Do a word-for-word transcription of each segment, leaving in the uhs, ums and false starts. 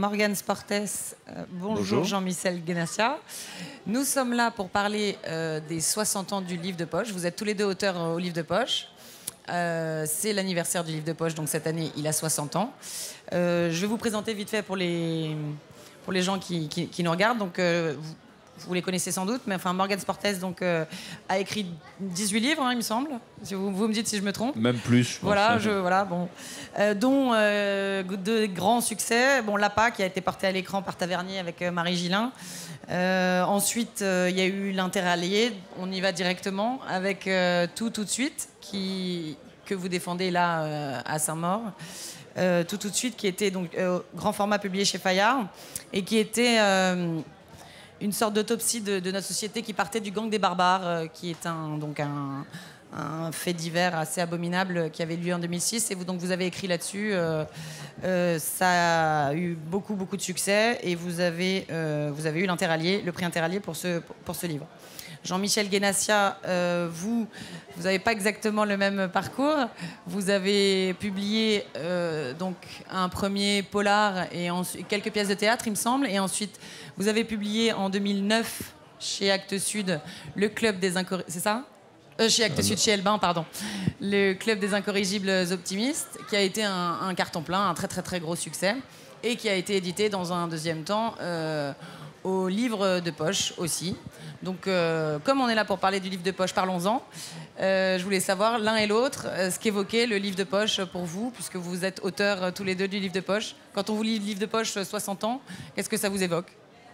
Morgane Sportes. Euh, bonjour, bonjour. Jean-Michel Guénassia. Nous sommes là pour parler euh, des soixante ans du livre de poche. Vous êtes tous les deux auteurs euh, au livre de poche. Euh, c'est l'anniversaire du livre de poche, donc cette année, il a soixante ans. Euh, je vais vous présenter vite fait pour les, pour les gens qui, qui, qui nous regardent. Donc, euh, vous, vous les connaissez sans doute, mais enfin, Morgane Sportes donc, euh, a écrit dix-huit livres, hein, il me semble. Si vous, vous me dites si je me trompe. Même plus, je pense. Voilà, je, voilà bon. Euh, dont euh, de grands succès. Bon, L'A P A, qui a été porté à l'écran par Tavernier avec euh, Marie Gillin. Euh, ensuite, il euh, y a eu L'Interallié. On y va directement avec euh, Tout, tout de suite, qui, que vous défendez là euh, à Saint-Maur. Euh, tout, tout de suite, qui était donc euh, grand format publié chez Fayard et qui était euh, une sorte d'autopsie de, de notre société qui partait du gang des barbares, euh, qui est un, donc un, un fait divers assez abominable qui avait lieu en deux mille six. Et vous, donc, vous avez écrit là-dessus. Euh, euh, ça a eu beaucoup, beaucoup de succès. Et vous avez, euh, vous avez eu l'Interallié, le prix Interallié pour ce, pour, pour ce livre. Jean-Michel Guénassia, euh, vous, vous n'avez pas exactement le même parcours. Vous avez publié euh, donc un premier polar et ensuite, quelques pièces de théâtre, il me semble. Et ensuite, vous avez publié en deux mille neuf chez Actes Sud le Club des Incorrigibles. C'est ça euh, Chez Actes Sud, chez Elbin, pardon. Le Club des Incorrigibles Optimistes, qui a été un, un carton plein, un très très très gros succès, et qui a été édité dans un deuxième temps euh, au livre de poche aussi. Donc, euh, comme on est là pour parler du livre de poche, parlons-en. Euh, je voulais savoir, l'un et l'autre, euh, ce qu'évoquait le livre de poche pour vous, puisque vous êtes auteurs euh, tous les deux du livre de poche. Quand on vous lit le livre de poche euh, soixante ans, qu'est-ce que ça vous évoque ?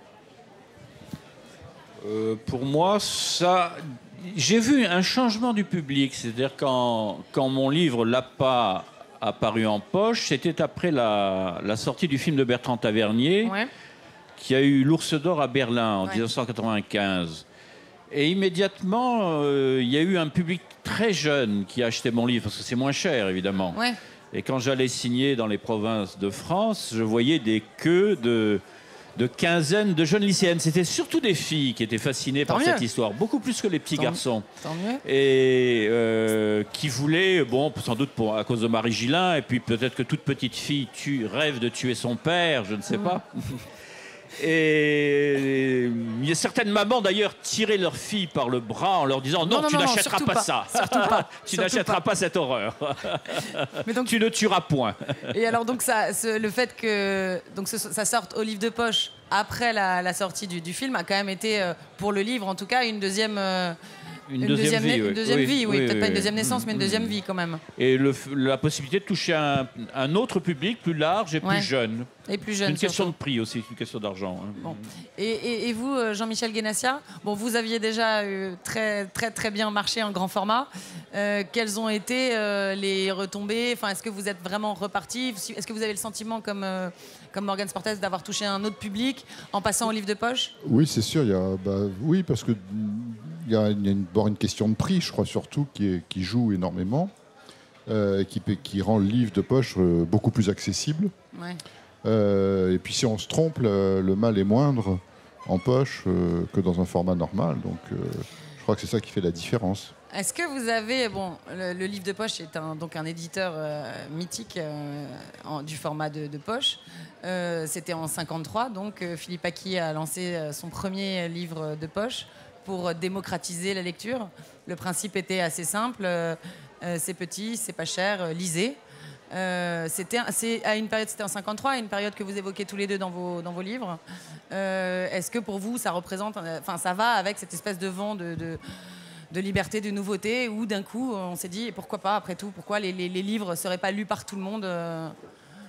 euh, Pour moi, ça... j'ai vu un changement du public. C'est-à-dire quand, quand mon livre L'A P A a paru en poche, c'était après la, la sortie du film de Bertrand Tavernier. Ouais. Qui a eu l'Ours d'Or à Berlin en ouais. dix-neuf cent quatre-vingt-quinze. Et immédiatement, euh, il y a eu un public très jeune qui achetait mon livre, parce que c'est moins cher, évidemment. Ouais. Et quand j'allais signer dans les provinces de France, je voyais des queues de, de quinzaines de jeunes lycéennes. C'était surtout des filles qui étaient fascinées Tant par mieux. cette histoire, beaucoup plus que les petits Tant garçons. Tant mieux. Et euh, qui voulaient, bon, sans doute pour, à cause de Marie Gillin, et puis peut-être que toute petite fille tue, rêve de tuer son père, je ne sais mmh. pas. Et il y a certaines mamans d'ailleurs tiraient leurs filles par le bras en leur disant non, non, non tu n'achèteras pas, pas ça, pas. tu n'achèteras pas. pas cette horreur. Mais donc, tu ne tueras point. Et alors donc ça, ce, le fait que donc ce, ça sorte au livre de poche après la, la sortie du, du film a quand même été euh, pour le livre en tout cas une deuxième. Euh, Une, une deuxième, deuxième vie, oui. Une deuxième oui, vie, oui. oui peut-être oui, pas une deuxième naissance, mmh, mais une deuxième mmh. vie quand même. Et le, la possibilité de toucher un, un autre public plus large et plus ouais. jeune. Et plus jeune. C'est une question surtout. de prix aussi, une question d'argent. Hein. Bon. Et, et, et vous, Jean-Michel Guénassia, bon, vous aviez déjà euh, très, très, très bien marché en grand format. Euh, quelles ont été euh, les retombées ? Enfin, est-ce que vous êtes vraiment reparti ? Est-ce que vous avez le sentiment, comme, euh, comme Morgane Sportes, d'avoir touché un autre public en passant au livre de poche ? Oui, c'est sûr. Il y a, bah, oui, parce que il y a, il y a une, bon, une question de prix, je crois surtout, qui, est, qui joue énormément, euh, qui, qui rend le livre de poche euh, beaucoup plus accessible. Ouais. Euh, et puis si on se trompe, le, le mal est moindre en poche euh, que dans un format normal. Donc euh, je crois que c'est ça qui fait la différence. Est-ce que vous avez... Bon, le, le livre de poche est un, donc un éditeur euh, mythique euh, en, du format de, de poche. Euh, c'était en cinquante-trois, donc euh, Philippe Aki a lancé euh, son premier livre de poche pour démocratiser la lecture. Le principe était assez simple, euh, euh, c'est petit, c'est pas cher, euh, lisez. Euh, c'était, c'est, à une période, c'était en cinquante-trois, à une période que vous évoquez tous les deux dans vos, dans vos livres. Euh, est-ce que pour vous, ça représente, enfin, ça va avec cette espèce de vent de, de, de liberté, de nouveauté, où d'un coup, on s'est dit, pourquoi pas, après tout, pourquoi les, les, les livres ne seraient pas lus par tout le monde euh, aussi ?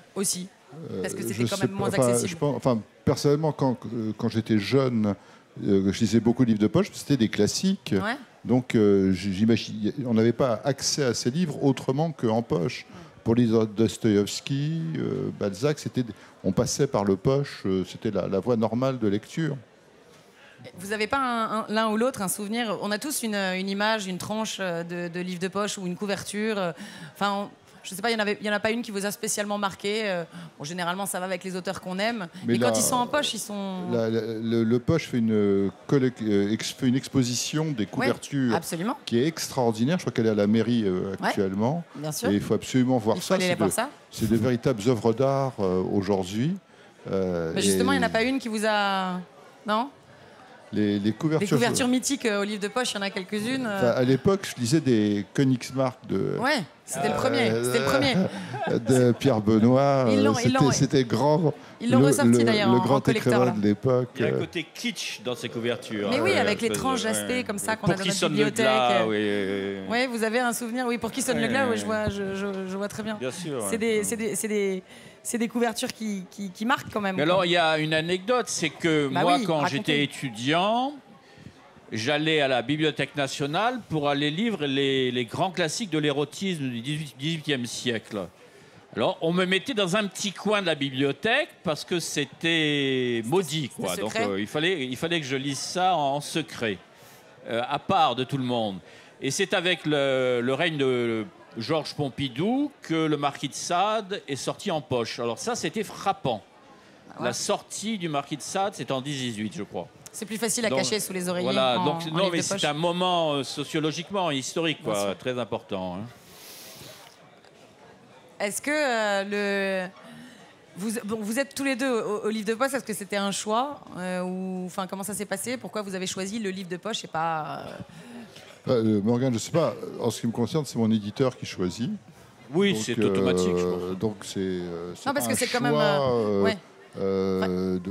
Parce que c'était euh, quand même moins enfin, accessible. Je pense, enfin, personnellement, quand, quand j'étais jeune, euh, je lisais beaucoup de livres de poche, c'était des classiques. Ouais. Donc, euh, j'imagine, on n'avait pas accès à ces livres autrement qu'en poche. Ouais. Pour lire Dostoïevski, euh, Balzac, c'était, on passait par le poche, euh, c'était la, la voie normale de lecture. Vous n'avez pas un, un, l'un ou l'autre un souvenir ? On a tous une, une image, une tranche de, de livre de poche ou une couverture. Enfin, on, je ne sais pas, il n'y en, en a pas une qui vous a spécialement marqué. Bon, généralement, ça va avec les auteurs qu'on aime. Mais et la, quand ils sont en poche, ils sont... La, la, le, le poche fait une, fait une exposition des couvertures ouais, qui est extraordinaire. Je crois qu'elle est à la mairie euh, actuellement. Ouais, bien sûr. Et il faut absolument voir il faut ça. Aller c'est, voir de, ça. c'est de véritables œuvres d'art euh, aujourd'hui. Euh, Mais justement, et il n'y en a pas une qui vous a... Non les, les couvertures, Les couvertures je... mythiques euh, au livre de poche, il y en a quelques-unes. Euh... Enfin, à l'époque, je lisais des Königsmark de... Ouais, c'était euh, le premier. C'était le premier. De Pierre Benoît. C'était grand. Ils l'ont ressorti d'ailleurs Le en, grand en collector, écrivain de l'époque. Il y a un côté kitsch dans ces couvertures. Mais oui, euh, avec les tranches jaspées ouais. comme ça qu'on a dans notre sonne bibliothèque. Le glas, oui, oui, vous avez un souvenir, oui, pour qui sonne ouais, le glas, ouais. oui, je vois, je, je, je vois très bien. Bien sûr. C'est des, des, des, des couvertures qui, qui, qui marquent quand même. Mais alors, il y a une anecdote, c'est que bah moi, oui, quand j'étais étudiant, j'allais à la Bibliothèque nationale pour aller lire les, les grands classiques de l'érotisme du dix-huitième siècle. Alors, on me mettait dans un petit coin de la bibliothèque parce que c'était maudit, quoi. Donc, euh, il, fallait, il fallait que je lise ça en, en secret, euh, à part de tout le monde. Et c'est avec le, le règne de Georges Pompidou que le Marquis de Sade est sorti en poche. Alors ça, c'était frappant. Ah ouais. La sortie du Marquis de Sade, c'est en dix huit, je crois. C'est plus facile à donc, cacher sous les oreillers. Voilà, en, donc en non, mais c'est un moment euh, sociologiquement, historique, quoi, très important. Hein. Est-ce que euh, le vous, bon, vous êtes tous les deux au, au livre de poche, est-ce que c'était un choix euh, ou enfin comment ça s'est passé? Pourquoi vous avez choisi le livre de poche et pas euh... Euh, Morgane, je sais pas. En ce qui me concerne, c'est mon éditeur qui choisit. Oui, c'est euh, automatique. Je pense. Donc c'est. Euh, non, parce que c'est quand même. Euh, ouais. euh, ouais. de,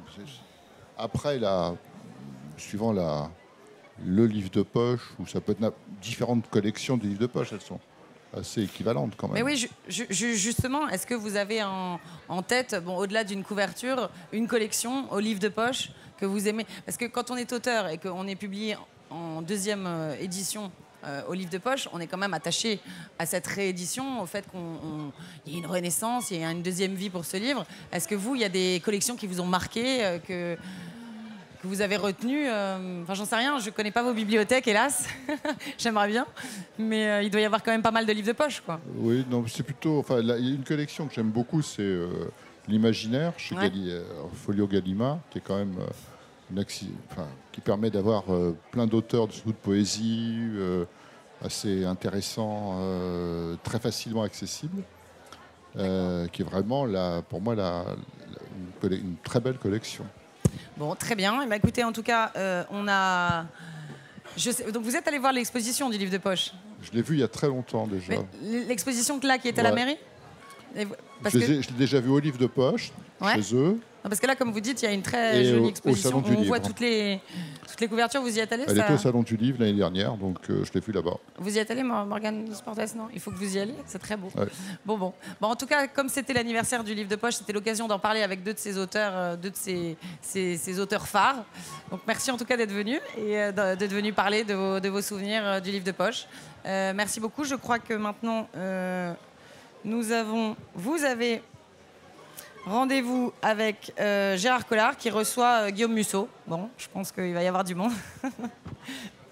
après, la, suivant la, le livre de poche, ou ça peut être différentes collections de livres de poche, elles sont assez équivalentes quand même. Mais oui, ju ju justement, est-ce que vous avez en, en tête, bon, au-delà d'une couverture, une collection au livre de poche que vous aimez? Parce que quand on est auteur et qu'on est publié en deuxième euh, édition euh, au livre de poche, on est quand même attaché à cette réédition, au fait qu'il y ait une renaissance, il y a une deuxième vie pour ce livre. Est-ce que vous, il y a des collections qui vous ont marqué, euh, que, que vous avez retenues? euh, Enfin, j'en sais rien, je ne connais pas vos bibliothèques, hélas. J'aimerais bien. Mais euh, il doit y avoir quand même pas mal de livres de poche, quoi. Oui, non, c'est plutôt... Enfin, il y a une collection que j'aime beaucoup, c'est euh, l'Imaginaire, chez ouais. Gali, euh, Folio Gallimard, qui est quand même... Euh, Une enfin, qui permet d'avoir euh, plein d'auteurs de, de poésie euh, assez intéressants, euh, très facilement accessibles, euh, qui est vraiment, la, pour moi, la, la, une, une très belle collection. Bon, très bien. Eh bien, écoutez, en tout cas, euh, on a... Je sais... Donc vous êtes allé voir l'exposition du livre de poche? Je l'ai vu il y a très longtemps déjà. L'exposition là qui est à ouais. la mairie? Parce je l'ai que... déjà vu au livre de poche, ouais. chez eux. Non, parce que là, comme vous dites, il y a une très et jolie exposition. On voit toutes les, toutes les couvertures. Vous y êtes allé? Elle ça... était au Salon du Livre l'année dernière, donc euh, je l'ai vu là-bas. Vous y êtes allé, Morgane Sportes? Non, il faut que vous y allez. C'est très beau. Ouais. Bon, bon. Bon, en tout cas, comme c'était l'anniversaire du livre de poche, c'était l'occasion d'en parler avec deux de ces auteurs, euh, deux de ces, ces, ces auteurs phares. Donc, merci en tout cas d'être venu et euh, d'être venu parler de vos, de vos souvenirs euh, du livre de poche. Euh, merci beaucoup. Je crois que maintenant, euh, nous avons, vous avez rendez-vous avec euh, Gérard Collard qui reçoit euh, Guillaume Musso. Bon, je pense qu'il va y avoir du monde.